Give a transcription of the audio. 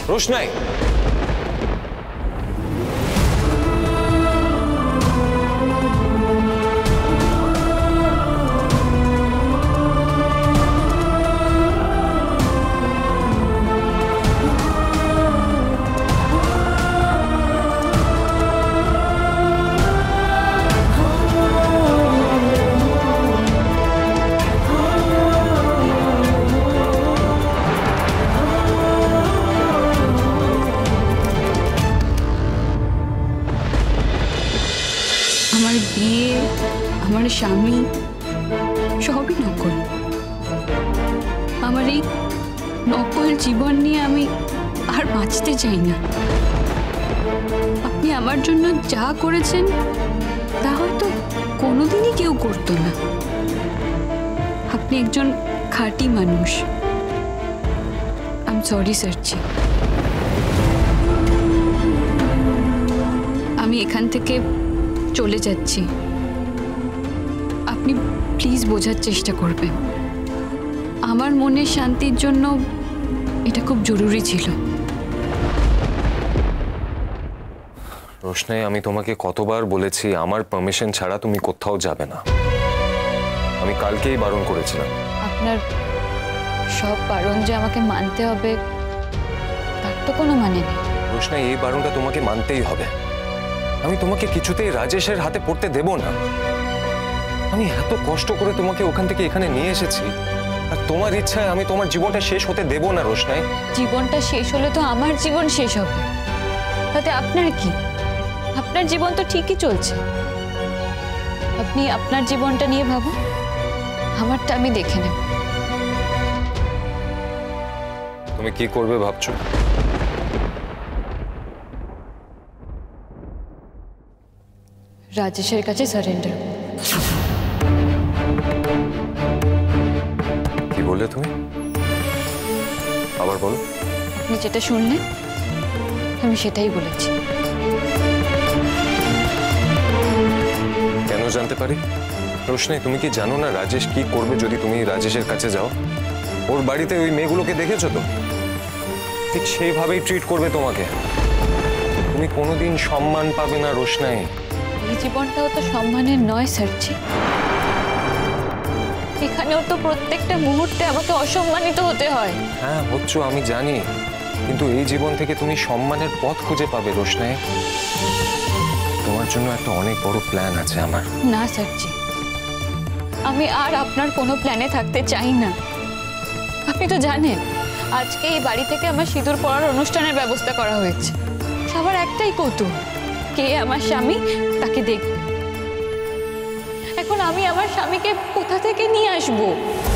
রোশনাই, আমার বিয়ে, আমার স্বামী সবই নকল। আমার এই নকল জীবন নিয়ে আমি আর বাঁচতে চাই না। আপনি আমার জন্য যা করেছেন তা হয়তো কোনোদিনই কেউ করতো না। আপনি একজন খাঁটি মানুষ। আই এম সরি সার্চি। আমি এখান থেকে চলে যাচ্ছি। আপনি প্লিজ বোঝার চেষ্টা করবেন। আমার মনের শান্তির জন্য এটা খুব জরুরি ছিল। রোশনাই, আমি তোমাকে কতবার বলেছি আমার পারমিশন ছাড়া তুমি কোথাও যাবে না। আমি কালকেই বারণ করেছিলাম। আপনার সব বারণ যে আমাকে মানতে হবে তার তো কোনো মানে নেই। রোশনাই, এই বারণটা তোমাকে মানতেই হবে। আমি তোমাকে কিছুতেই রাজেশের হাতে পড়তে দেব না। আমি এত কষ্ট করে তোমাকে ওখান থেকে এখানে নিয়ে এসেছি, আর তোমার ইচ্ছায় আমি তোমার জীবনটা শেষ হতে দেব না। রোশনাই, জীবনটা শেষ হলে তো আমার জীবন শেষ হবে, তাতে আপনার কি? আপনার জীবন তো ঠিকই চলছে। আপনি আপনার জীবনটা নিয়ে ভাবুন, আমারটা আমি দেখে নেব। তুমি কি করবে ভাবছো? রাজেশের কাছে সারেন্ডার। কি বললে তুমি? আবার বলো। আপনি যেটা শুনলেন আমি সেটাই বলেছি। কেন জানতে পারি? রোশনাই, তুমি কি জানো না রাজেশ কি করবে যদি তুমি রাজেশের কাছে যাও? ওর বাড়িতে ওই মেয়েগুলোকে দেখেছো তো? ঠিক সেইভাবেই ট্রিট করবে তোমাকে। তুমি কোনোদিন সম্মান পাবে না রোশনাই। এই জীবনটাও তো সম্মানের নয় সার্চি। এখানেও তো প্রত্যেকটা মুহূর্তে আমাকে অসম্মানিত হতে হয়। হ্যাঁ, হচ্ছ আমি জানি, কিন্তু এই জীবন থেকে তুমি সম্মানের পথ খুঁজে পাবে রোশনাই। তোমার জন্য একটা অনেক বড় প্ল্যান আছে আমার। না সার্চি, আমি আর আপনার কোনো প্ল্যানে থাকতে চাই না। আপনি তো জানেন আজকে এই বাড়ি থেকে আমার সিঁদুর পরার অনুষ্ঠানের ব্যবস্থা করা হয়েছে। সবার একটাই কৌতূহল, কে আমার স্বামী তাকে দেখবে। এখন আমি আমার স্বামীকে কোথা থেকে নিয়ে আসবো?